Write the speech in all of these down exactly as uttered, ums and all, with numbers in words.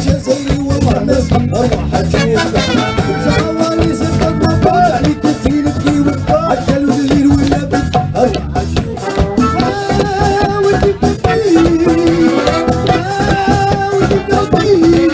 الجزائري والله أروح أجيب زعواني زفت مطار عليك تسيل تجيب حتى لو الليل ولا بد أروح أجيب ودي قلبي ودي قلبي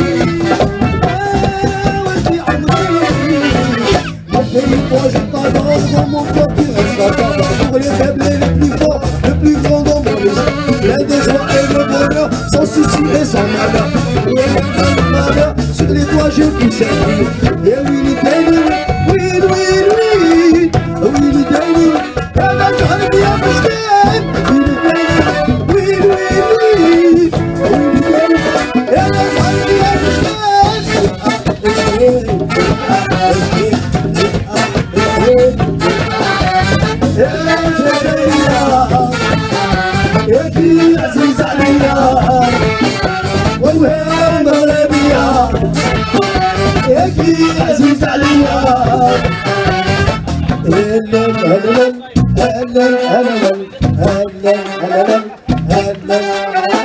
ودي عمري مبدئي فوج الطابع ومو فوقي غشطة شغل يتابع le plus fort, le plus grand dans mon esprit. Plein de joie et de bonheur, sans souci et sans malheur. Malheur, sur les doigts je puis servir. Et oui, les daily, oui, oui, oui, oui, les daily. Elle a j'en ai bien مسكين. Oui, les daily, oui, oui, oui, oui, les daily. Elle a j'en ai bien مسكين. ياكي عزيز عليا والوهاب مغربية ياكي عزيز عليا هلا هلا هلا هلا هلا هلا هلا